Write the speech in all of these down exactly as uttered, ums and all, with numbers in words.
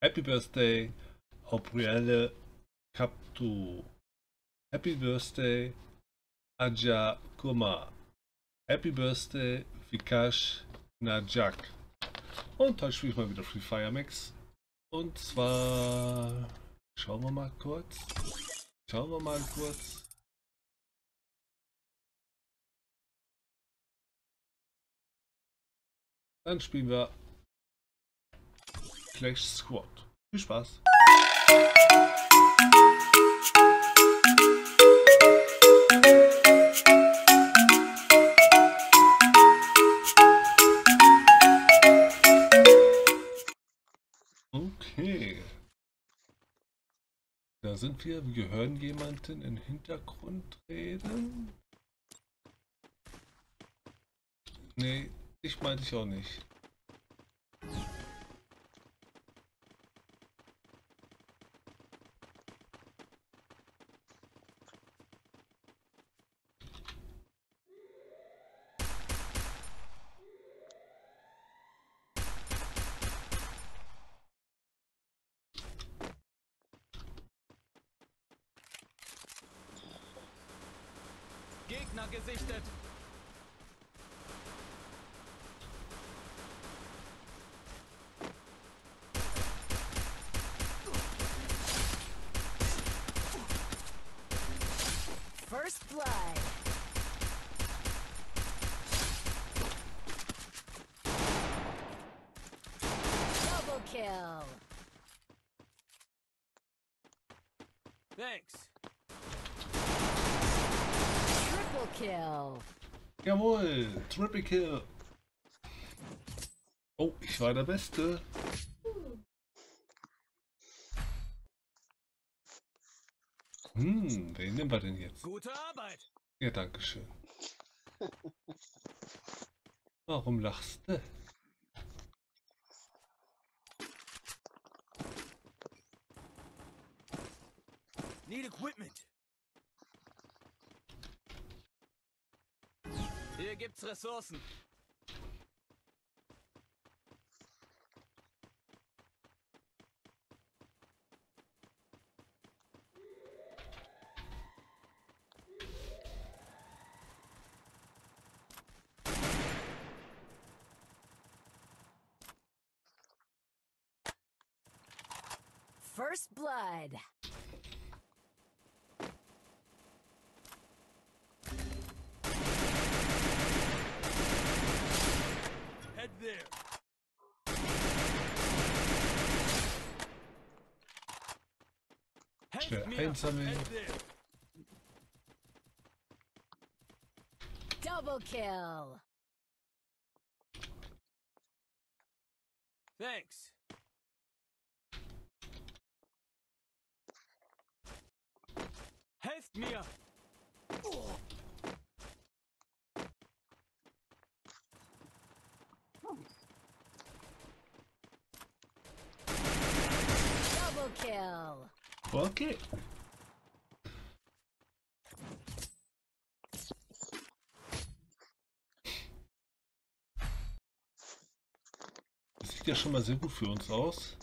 Happy Birthday, Aubrielle Kaptu. Happy Birthday, Aja Kuma. Happy Birthday, Vikash Najak. Und heute spiele ich mal wieder Free Fire Max. Und zwar schauen wir mal kurz. Schauen wir mal kurz. Dann spielen wir Clash Squad. Viel Spaß! Okay. Da sind wir. Wir hören jemanden im Hintergrund reden. Nee, ich meinte ich auch nicht. Gegner gesichtet. First blood. Double kill. Thanks. Triple kill. Jawohl, Triple Kill. Oh, ich war der Beste. Hm, wen nehmen wir denn jetzt? Gute Arbeit. Ja, danke schön. Warum lachst du? Need equipment. Hier gibt's Ressourcen. First blood. Head there. Schnell Helft mir. einsammeln. Head there. Double kill. Thanks. Helft mir. Double kill. Okay. Das sieht ja schon mal sehr gut für uns aus.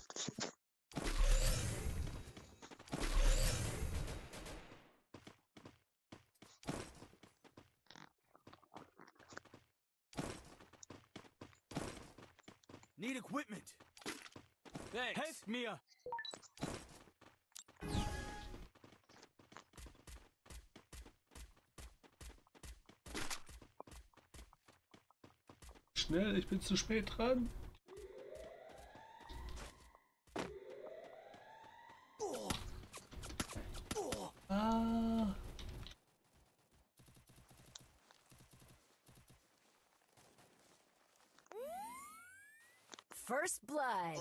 Need equipment. Thanks. Helft mir. Schnell, ich bin zu spät dran. Ah. First blood.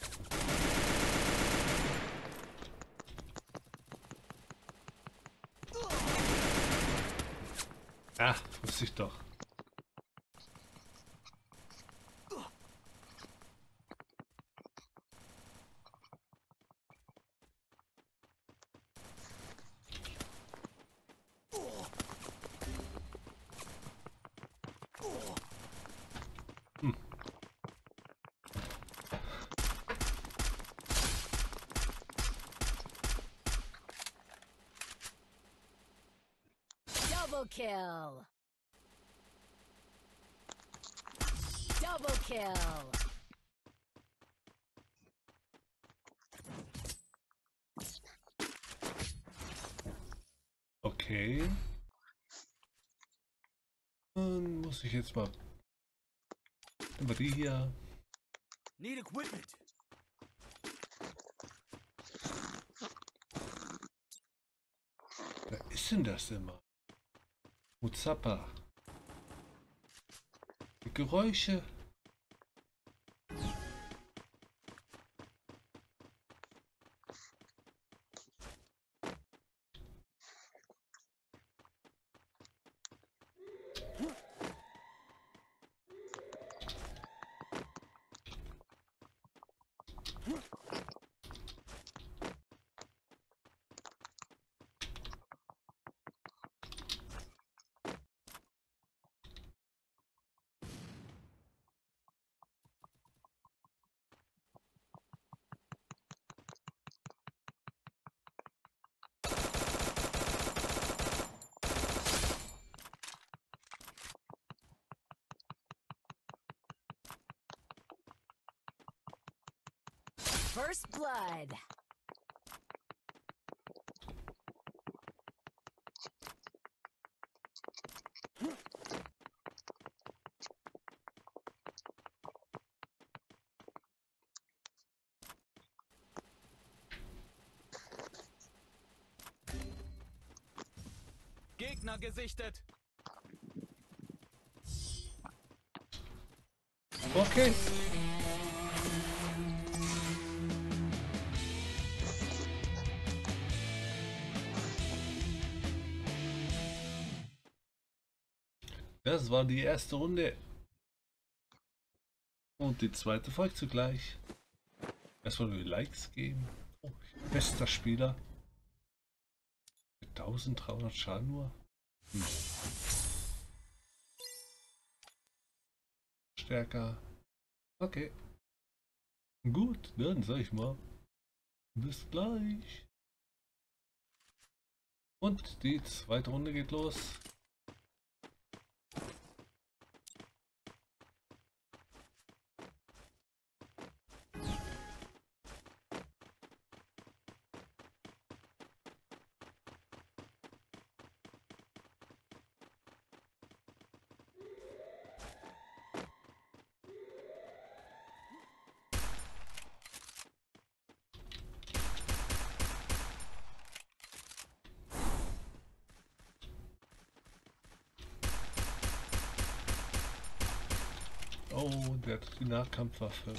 Ach, wusste ich doch. Hm. Double kill. Double kill. Okay. Dann muss ich jetzt mal... Nehmen wir die hier. Need equipment. Wer ist denn das immer? Muzappa. Die Geräusche. First blood. Gegner gesichtet. Okay. Das war die erste Runde. Und die zweite folgt zugleich. Erstmal nur die Likes geben. Oh, bester Spieler. Mit dreizehnhundert Schaden nur. Hm. Stärker. Okay. Gut, dann sag ich mal. Bis gleich. Und die zweite Runde geht los. Oh, der hat die Nahkampfwaffe.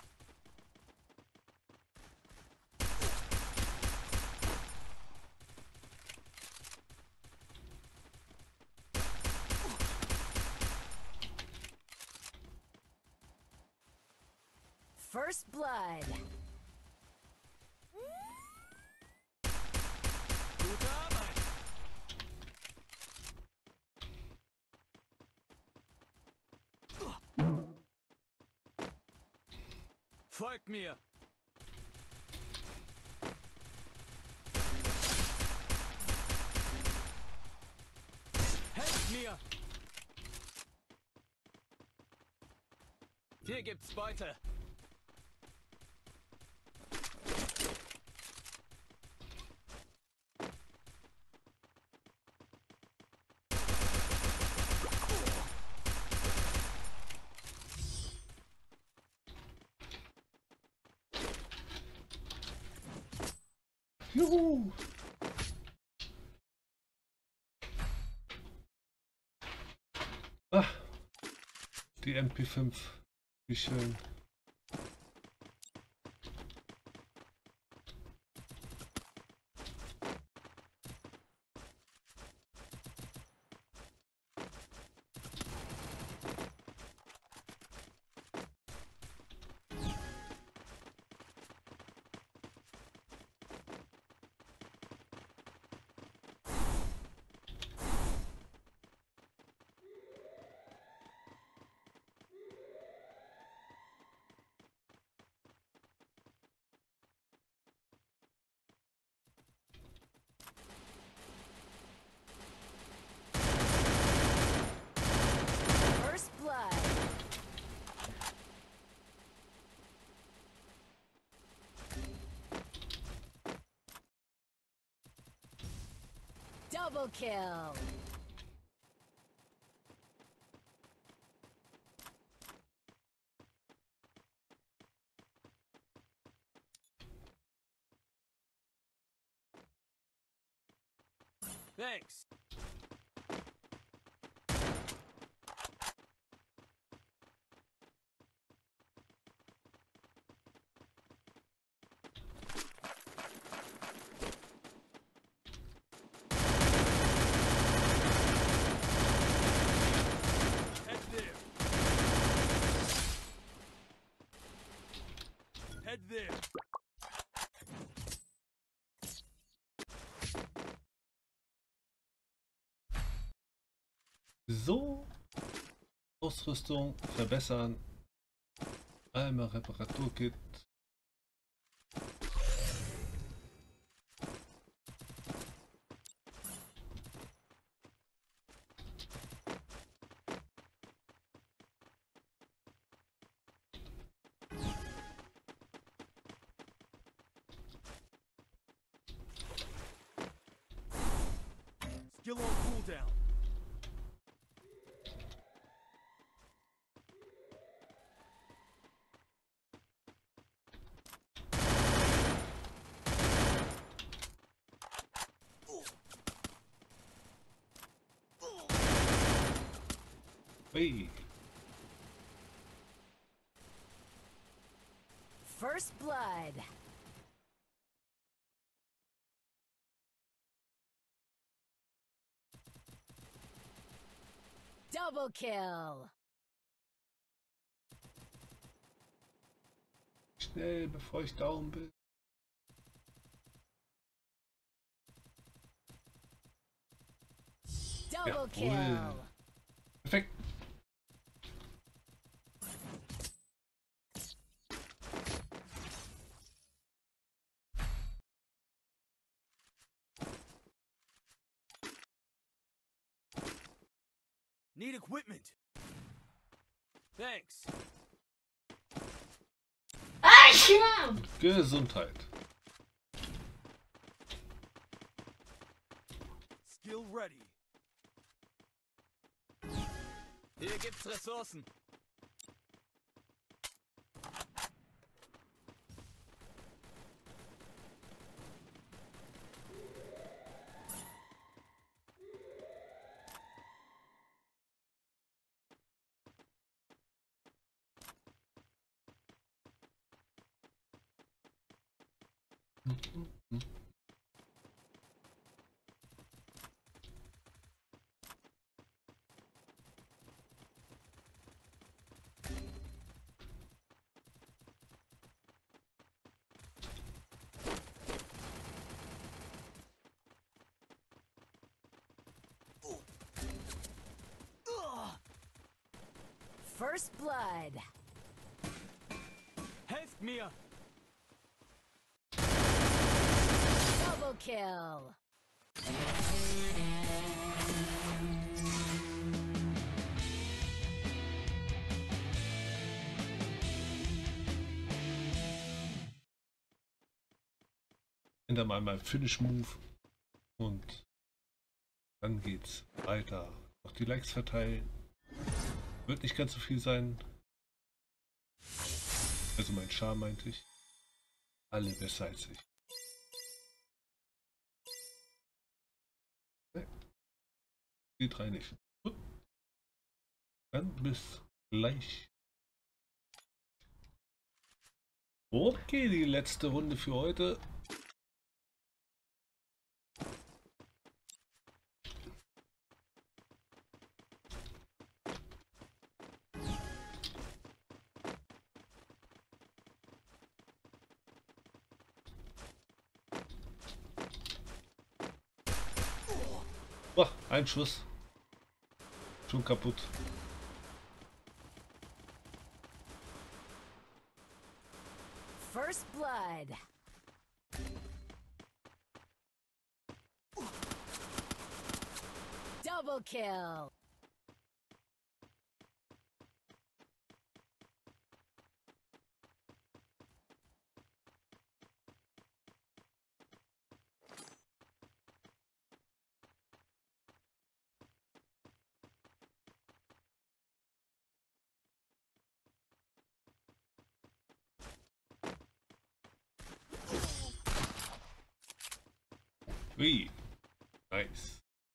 First blood. Gute Arbeit. Folgt mir. Helft mir. Hier gibt's Beute. Juhu! Ah, die M P fünf. Wie schön. Double kill. Thanks. Head there. Head there. So. Ausrüstung verbessern. Einmal Reparaturkit. Skill on cooldown. Hey. First blood. Double kill. Schnell, bevor ich down bin. Double Jawohl. kill. Perfekt. Need equipment. Thanks. Gesundheit. Skill ready. Hier gibt's Ressourcen. First blood. Helft mir. Double kill. Hinter mal mein Finish Move. Und dann geht's weiter. Noch die Likes verteilen. Wird nicht ganz so viel sein. Also mein Charme meinte ich. Alle besser als ich. Nee. Die drei nicht. Gut. Dann bis gleich. Okay, die letzte Runde für heute. Boah, ein Schuss. Schon kaputt. First blood. Double kill. Three. Nice.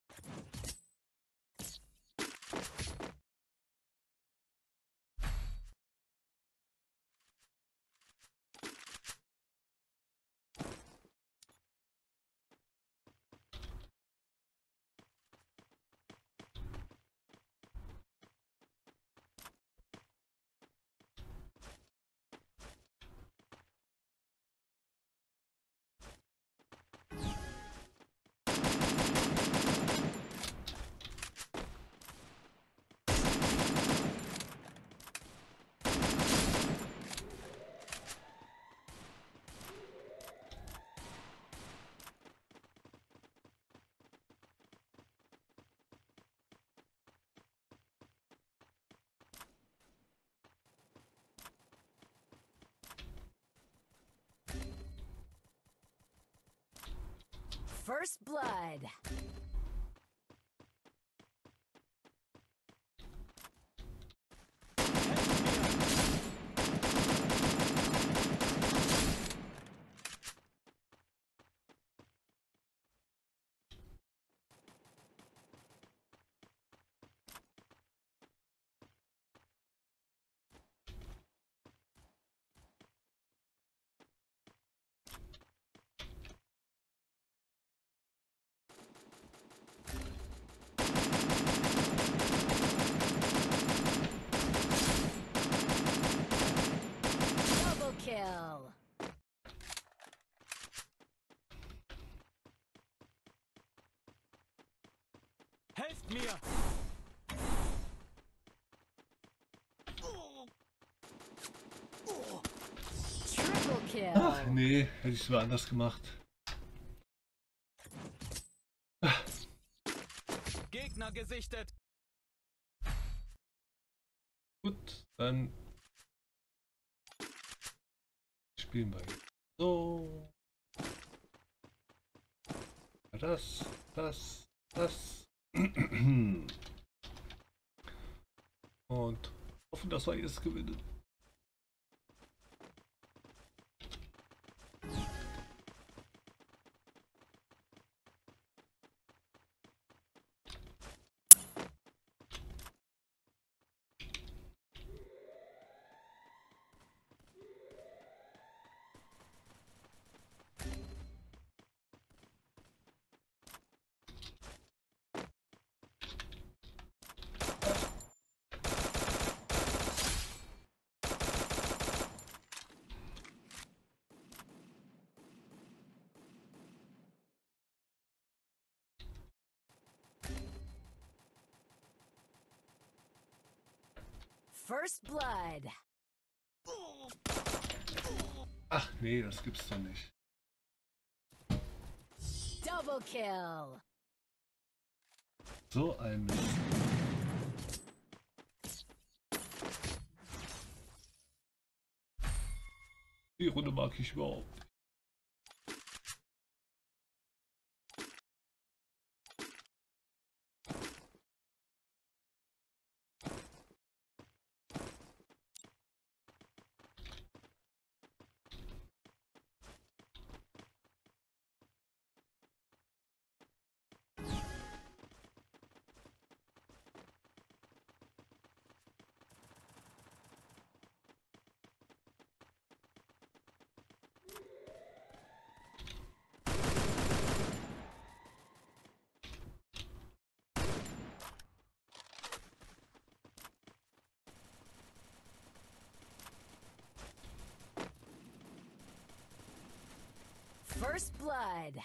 First blood. Double kill. Helft mir! Triple kill. Ach nee, hätte ich es mal anders gemacht. Gegner gesichtet! Gut, dann spielen wir jetzt so. Das, das, das. Und hoffen, dass wir jetzt gewinnen. First blood. Ach nee, das gibt's doch nicht. Double kill. So ein Mist. Die Runde mag ich überhaupt nicht. First blood.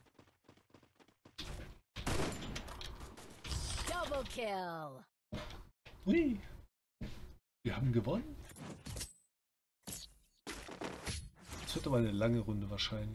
Double kill. Hui. Wir haben gewonnen. Das wird aber eine lange Runde wahrscheinlich.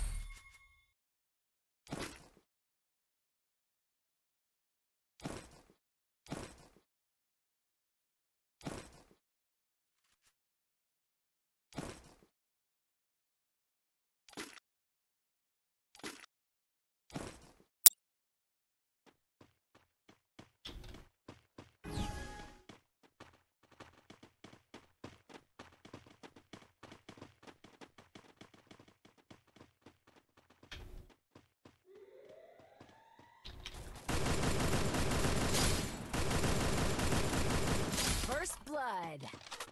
First blood.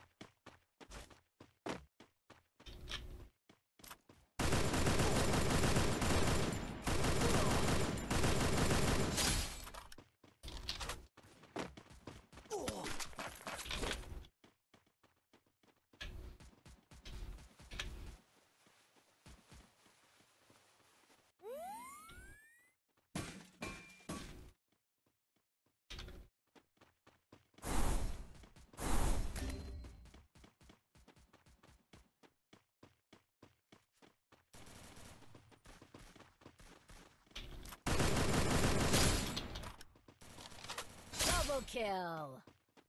Double kill.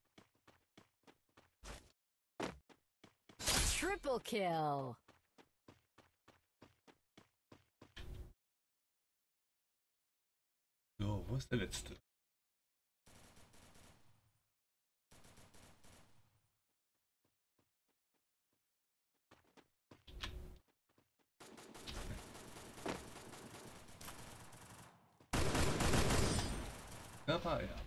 Triple kill. So, wo ist der letzte? Da war er.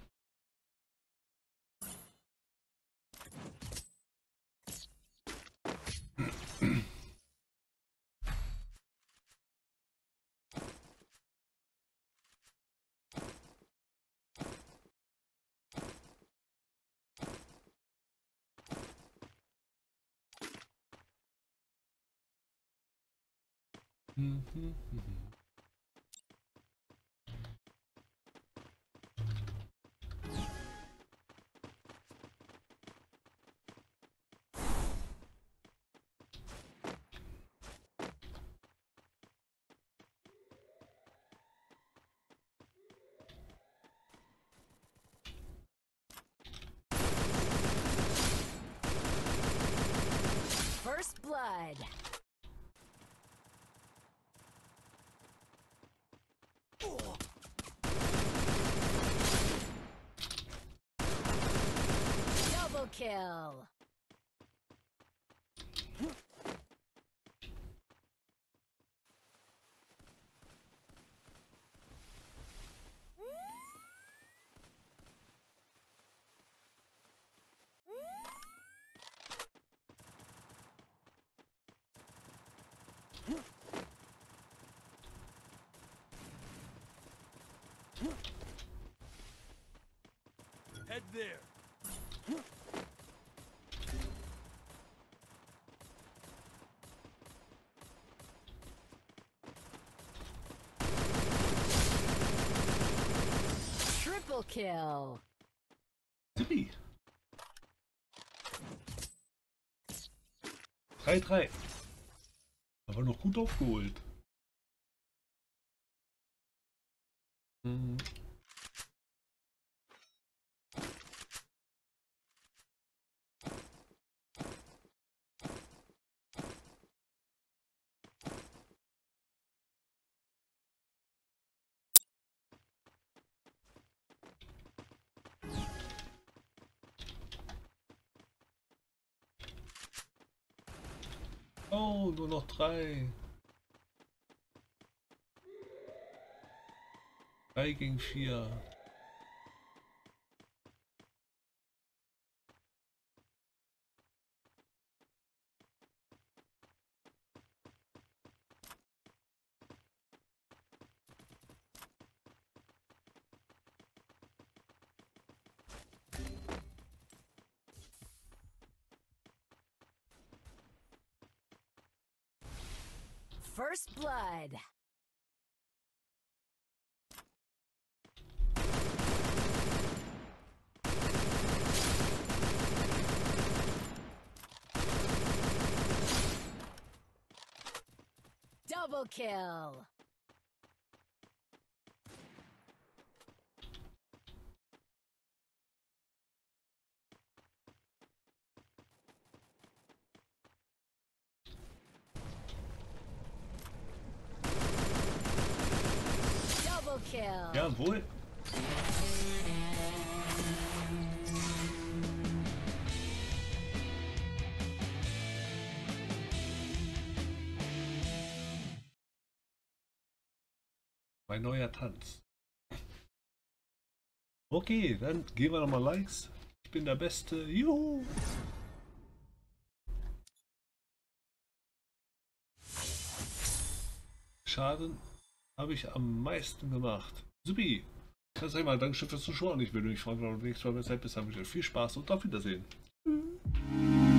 Mhm, mhm. First blood. Double kill. Head there. Triple kill. Tippi. drei drei. Aber noch gut aufgeholt. Mhm. Oh, nur noch drei. Drei gegen vier. First blood. Double kill. Double kill. Jawohl. Mein neuer Tanz. Okay, dann geben wir nochmal Likes. Ich bin der Beste. Juhu! Schaden habe ich am meisten gemacht. Supi! Dann sag ich mal Dankeschön fürs Zuschauen. Ich würde mich freuen, wenn ihr nächstes Mal seid. Bis dann wieder viel Spaß und auf Wiedersehen.